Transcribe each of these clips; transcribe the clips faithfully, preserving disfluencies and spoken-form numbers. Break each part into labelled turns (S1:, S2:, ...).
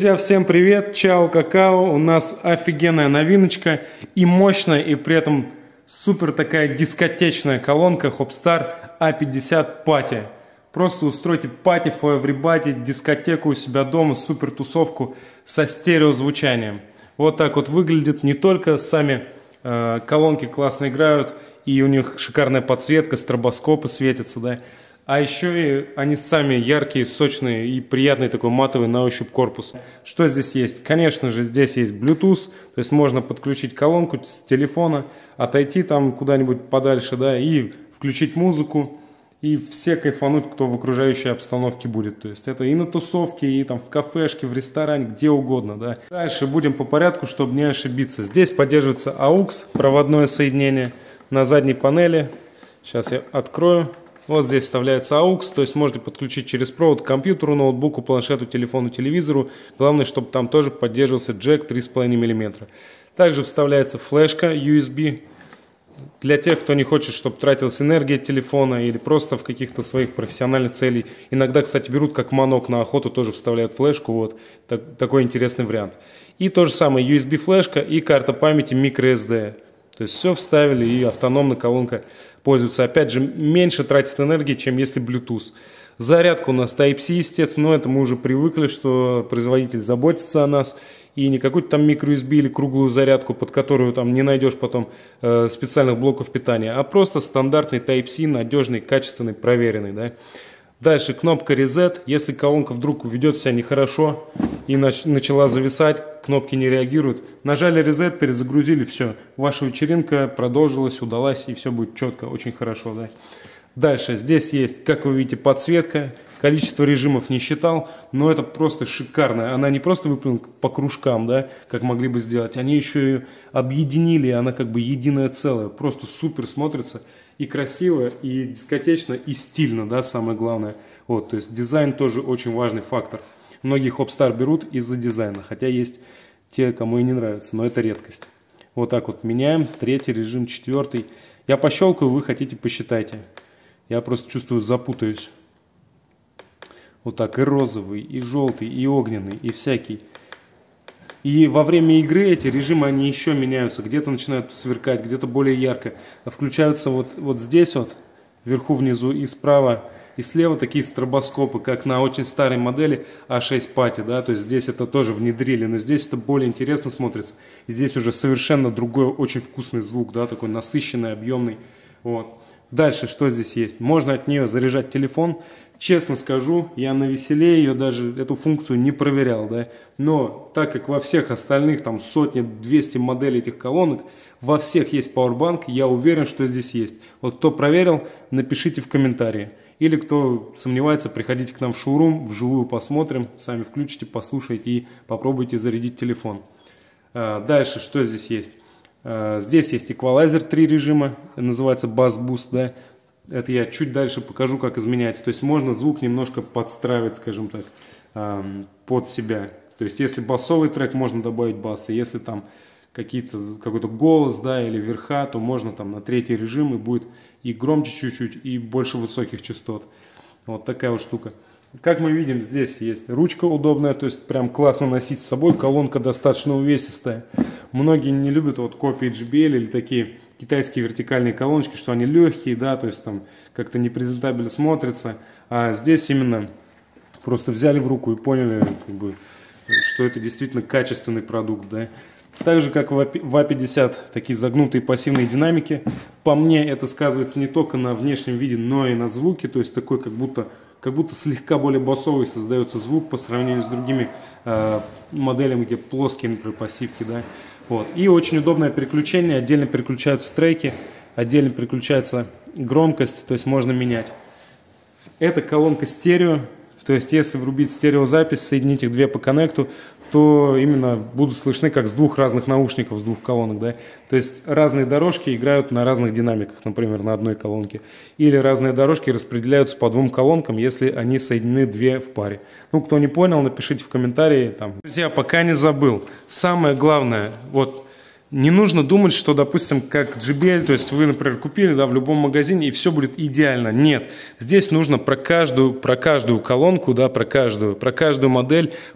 S1: Друзья, всем привет! Чао, какао! У нас офигенная новиночка и мощная, и при этом супер такая дискотечная колонка Hopstar а пятьдесят Party. Просто устройте пати for everybody, дискотеку у себя дома, супер тусовку со стереозвучанием. Вот так вот выглядит. Не только сами э, колонки классно играют, и у них шикарная подсветка, стробоскопы светятся, да. А еще и они сами яркие, сочные и приятный такой матовый на ощупь корпус. Что здесь есть? Конечно же, здесь есть Bluetooth, то есть можно подключить колонку с телефона, отойти там куда-нибудь подальше, да, и включить музыку, и все кайфануть, кто в окружающей обстановке будет. То есть это и на тусовке, и там в кафешке, в ресторане, где угодно, да. Дальше будем по порядку, чтобы не ошибиться. Здесь поддерживается аукс, проводное соединение на задней панели. Сейчас я открою. Вот здесь вставляется аукс, то есть можете подключить через провод к компьютеру, ноутбуку, планшету, телефону, телевизору. Главное, чтобы там тоже поддерживался джек три и пять миллиметра. Также вставляется флешка ю эс би. Для тех, кто не хочет, чтобы тратилась энергия телефона или просто в каких-то своих профессиональных целей. Иногда, кстати, берут как манок на охоту, тоже вставляют флешку. Вот так, такой интересный вариант. И то же самое ю эс би флешка и карта памяти microSD. То есть все вставили, и автономная колонка пользуется. Опять же, меньше тратит энергии, чем если Bluetooth. Зарядка у нас Type-C, естественно, но это мы уже привыкли, что производитель заботится о нас. И не какую-то там microUSB или круглую зарядку, под которую там не найдешь потом э, специальных блоков питания, а просто стандартный Type-C, надежный, качественный, проверенный. Да? Дальше кнопка Reset. Если колонка вдруг ведет себя нехорошо и нач начала зависать, кнопки не реагируют, нажали Reset, перезагрузили, все. Ваша вечеринка продолжилась, удалась, и все будет четко, очень хорошо. Да? Дальше здесь есть, как вы видите, подсветка. Количество режимов не считал, но это просто шикарно. Она не просто выполнена по кружкам, да, как могли бы сделать. Они еще ее объединили, она как бы единое целое. Просто супер смотрится. И красиво, и дискотечно, и стильно, да, самое главное. Вот, то есть дизайн тоже очень важный фактор. Многие Hopstar берут из-за дизайна, хотя есть те, кому и не нравится, но это редкость. Вот так вот меняем. Третий режим, четвертый. Я пощелкаю, вы хотите, посчитайте. Я просто чувствую, запутаюсь. Вот так и розовый, и желтый, и огненный, и всякий. И во время игры эти режимы, они еще меняются. Где-то начинают сверкать, где-то более ярко. Включаются вот, вот здесь вот, вверху, внизу, и справа, и слева такие стробоскопы, как на очень старой модели а шесть Party, да, то есть здесь это тоже внедрили, но здесь это более интересно смотрится. И здесь уже совершенно другой, очень вкусный звук, да, такой насыщенный, объемный, вот. Дальше, что здесь есть? Можно от нее заряжать телефон. Честно скажу, я навеселее ее даже, эту функцию не проверял, да. Но так как во всех остальных, там сотни-двести моделей этих колонок, во всех есть Powerbank, я уверен, что здесь есть. Вот кто проверил, напишите в комментарии. Или кто сомневается, приходите к нам в шоурум, вживую посмотрим, сами включите, послушайте и попробуйте зарядить телефон. Дальше, что здесь есть? Здесь есть эквалайзер, три режима, называется Bass Boost, да. Это я чуть дальше покажу, как изменяется. То есть можно звук немножко подстраивать, скажем так, под себя. То есть если басовый трек, можно добавить бас, и если там какие-то, какой-то голос, да, или верха, то можно там на третий режим, и будет и громче чуть-чуть, и больше высоких частот. Вот такая вот штука. Как мы видим, здесь есть ручка удобная, то есть прям классно носить с собой, колонка достаточно увесистая. Многие не любят вот копии джей би эл или такие китайские вертикальные колоночки, что они легкие, да, то есть там как-то непрезентабельно смотрятся. А здесь именно просто взяли в руку и поняли, как бы, что это действительно качественный продукт, да. Так же, как в а пятьдесят, такие загнутые пассивные динамики. По мне, это сказывается не только на внешнем виде, но и на звуке. То есть такой, как будто, как будто слегка более басовый создается звук по сравнению с другими э, моделями, где плоские, например, пассивки, да. Вот. И очень удобное переключение. Отдельно переключаются треки, отдельно переключается громкость, то есть можно менять. Это колонка стерео. То есть, если врубить стереозапись, соединить их две по коннекту, то именно будут слышны как с двух разных наушников, с двух колонок. Да? То есть, разные дорожки играют на разных динамиках, например, на одной колонке. Или разные дорожки распределяются по двум колонкам, если они соединены две в паре. Ну, кто не понял, напишите в комментарии. Там. Друзья, пока не забыл. Самое главное, вот... Не нужно думать, что, допустим, как джей би эл, то есть вы, например, купили, да, в любом магазине, и все будет идеально. Нет. Здесь нужно про каждую, про каждую колонку, да, про каждую, про каждую модель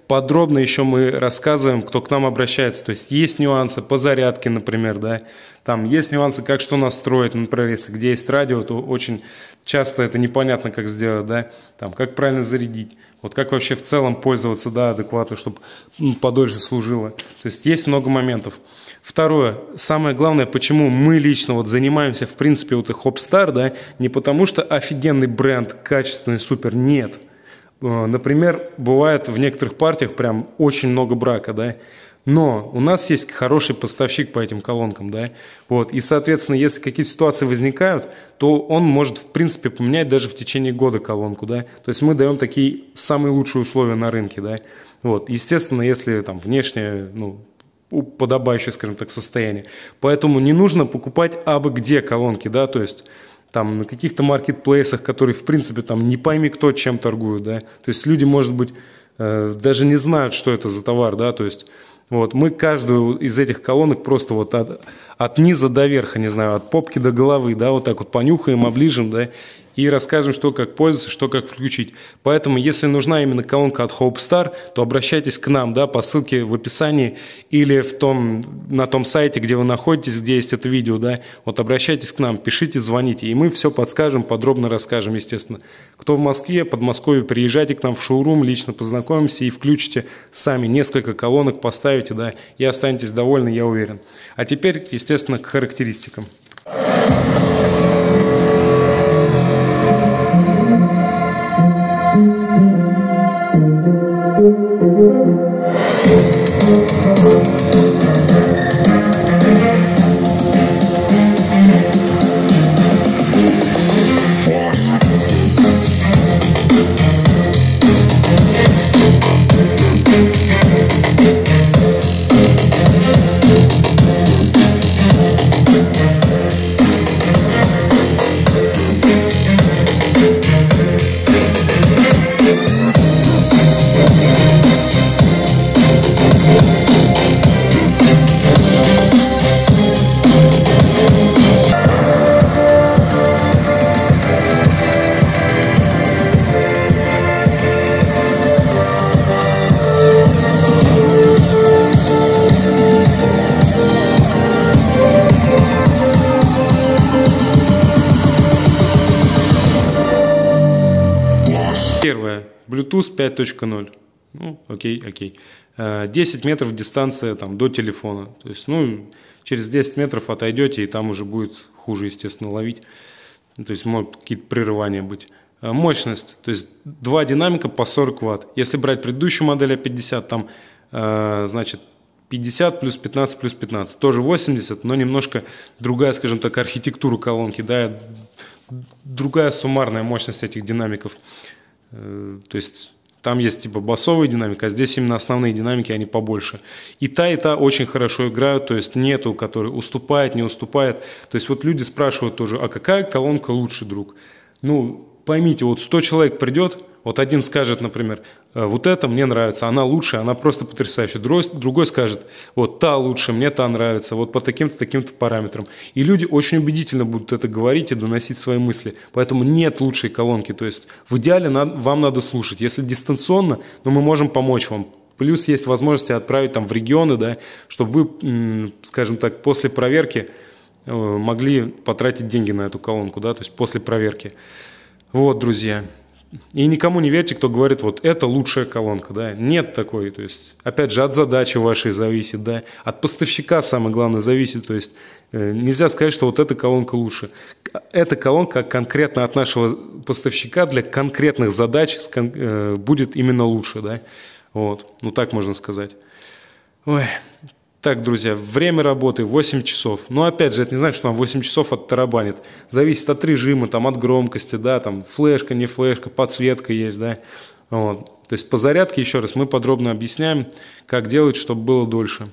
S1: подробно еще мы рассказываем, кто к нам обращается. То есть есть нюансы по зарядке, например, да. Там есть нюансы, как что настроить, например, если где есть радио, то очень часто это непонятно, как сделать, да. Там, как правильно зарядить, вот как вообще в целом пользоваться, да, адекватно, чтобы ну, подольше служило. То есть есть много моментов. Второе, самое главное, почему мы лично вот занимаемся, в принципе, вот и Hopstar, да, не потому что офигенный бренд, качественный, супер, нет. Например, бывает в некоторых партиях прям очень много брака, да, но у нас есть хороший поставщик по этим колонкам, да, вот, и, соответственно, если какие-то ситуации возникают, то он может, в принципе, поменять даже в течение года колонку, да, то есть мы даем такие самые лучшие условия на рынке, да, вот, естественно, если там внешне, ну, подобающее, скажем так, состояние, поэтому не нужно покупать абы где колонки, да, то есть там на каких-то маркетплейсах, которые, в принципе, там не пойми кто чем торгуют, да, то есть люди, может быть, э, даже не знают, что это за товар, да, то есть вот мы каждую из этих колонок просто вот от, от низа до верха, не знаю, от попки до головы, да, вот так вот понюхаем, оближем, да, и расскажем, что как пользоваться, что как включить. Поэтому, если нужна именно колонка от Hopstar, то обращайтесь к нам, да, по ссылке в описании или в том, на том сайте, где вы находитесь, где есть это видео, да, вот обращайтесь к нам, пишите, звоните, и мы все подскажем, подробно расскажем, естественно. Кто в Москве, Подмосковье, приезжайте к нам в шоурум, лично познакомимся и включите сами несколько колонок, поставите, да, и останетесь довольны, я уверен. А теперь, естественно, к характеристикам. Первое. Bluetooth пять точка ноль. Ну, окей, окей. десять метров дистанция там, до телефона. То есть, ну, через десять метров отойдете, и там уже будет хуже, естественно, ловить. То есть, могут какие-то прерывания быть. Мощность. То есть, два динамика по сорок ватт. Если брать предыдущую модель А пятьдесят, там, значит, пятьдесят плюс пятнадцать плюс пятнадцать. Тоже восемьдесят, но немножко другая, скажем так, архитектура колонки. Да, другая суммарная мощность этих динамиков. То есть там есть типа басовый динамик, а здесь именно основные динамики, они побольше. И та, и та очень хорошо играют, то есть нету, который уступает, не уступает. То есть вот люди спрашивают тоже, а какая колонка лучше, друг? Ну, поймите, вот сто человек придет, вот один скажет, например, вот эта мне нравится, она лучше, она просто потрясающая. Другой, другой скажет, вот та лучше, мне та нравится, вот по таким-то, таким-то параметрам. И люди очень убедительно будут это говорить и доносить свои мысли. Поэтому нет лучшей колонки. То есть в идеале надо, вам надо слушать. Если дистанционно, но мы можем помочь вам. Плюс есть возможность отправить там в регионы, да, чтобы вы, скажем так, после проверки могли потратить деньги на эту колонку, да, то есть после проверки. Вот, друзья. И никому не верьте, кто говорит, вот это лучшая колонка, да, нет такой, то есть, опять же, от задачи вашей зависит, да, от поставщика самое главное зависит, то есть, э, нельзя сказать, что вот эта колонка лучше. Эта колонка конкретно от нашего поставщика для конкретных задач э, будет именно лучше, да, вот, ну так можно сказать. Ой. Так, друзья, время работы восемь часов. Но опять же, это не значит, что нам восемь часов оттарабанит. Зависит от режима, там, от громкости, да, там флешка, не флешка, подсветка есть, да. Вот. То есть по зарядке, еще раз, мы подробно объясняем, как делать, чтобы было дольше.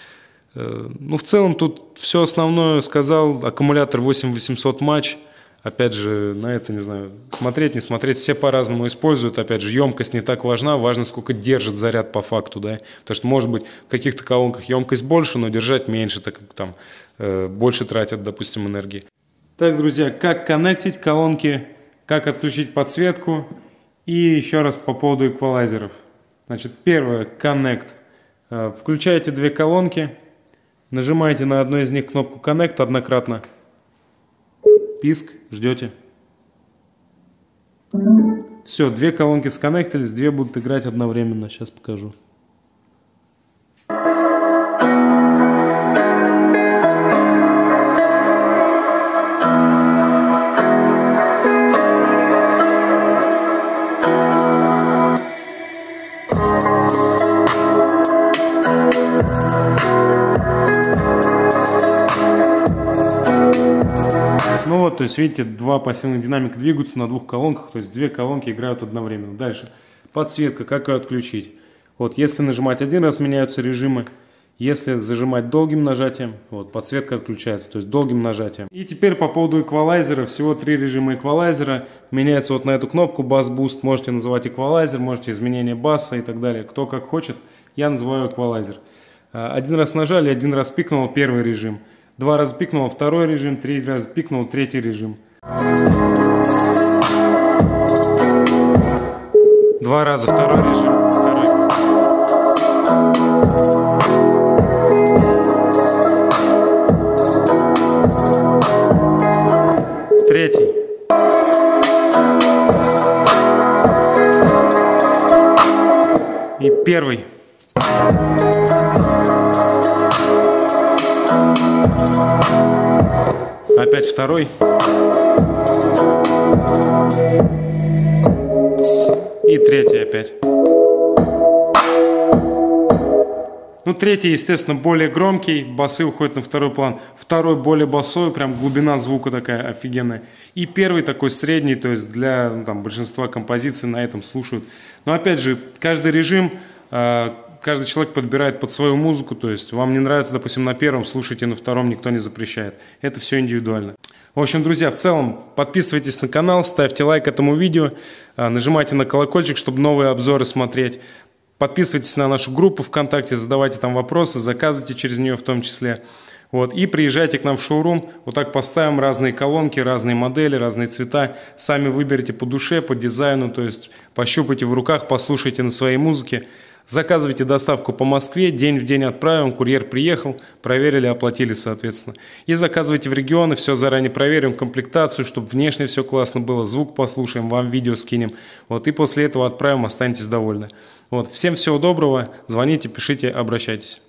S1: Ну, в целом тут все основное сказал. Аккумулятор восемь восемьсот матч. Опять же, на это, не знаю, смотреть, не смотреть, все по-разному используют. Опять же, емкость не так важна, важно, сколько держит заряд по факту, да. Потому что, может быть, в каких-то колонках емкость больше, но держать меньше, так как там э, больше тратят, допустим, энергии. Так, друзья, как коннектить колонки, как отключить подсветку и еще раз по поводу эквалайзеров. Значит, первое, Connect. Включаете две колонки, нажимаете на одну из них кнопку Connect однократно. Писк, ждете. Все, две колонки сконнектились, две будут играть одновременно. Сейчас покажу. Ну вот, то есть, видите, два пассивных динамика двигаются на двух колонках, то есть две колонки играют одновременно. Дальше, подсветка, как ее отключить. Вот, если нажимать один раз, меняются режимы. Если зажимать долгим нажатием, вот, подсветка отключается, то есть долгим нажатием. И теперь по поводу эквалайзера, всего три режима эквалайзера. Меняется вот на эту кнопку Bass Boost, можете называть эквалайзер, можете изменение баса и так далее. Кто как хочет, я называю эквалайзер. Один раз нажали, один раз пикнул, первый режим. Два раза пикнул, второй режим, три раза пикнул, третий режим. Два раза, второй режим. Второй. Третий. И первый. Опять второй. И третий опять. Ну, третий, естественно, более громкий, басы уходят на второй план. Второй более басовый, прям глубина звука такая офигенная. И первый такой средний, то есть для ну, там, большинства композиций на этом слушают. Но опять же, каждый режим... Каждый человек подбирает под свою музыку, то есть вам не нравится, допустим, на первом, слушайте на втором, никто не запрещает. Это все индивидуально. В общем, друзья, в целом подписывайтесь на канал, ставьте лайк этому видео, нажимайте на колокольчик, чтобы новые обзоры смотреть. Подписывайтесь на нашу группу ВКонтакте, задавайте там вопросы, заказывайте через нее в том числе. Вот, и приезжайте к нам в шоурум, вот так поставим разные колонки, разные модели, разные цвета. Сами выберите по душе, по дизайну, то есть пощупайте в руках, послушайте на своей музыке. Заказывайте доставку по Москве, день в день отправим, курьер приехал, проверили, оплатили соответственно. И заказывайте в регионы, все заранее проверим, комплектацию, чтобы внешне все классно было, звук послушаем, вам видео скинем. Вот, и после этого отправим, останетесь довольны. Вот, всем всего доброго, звоните, пишите, обращайтесь.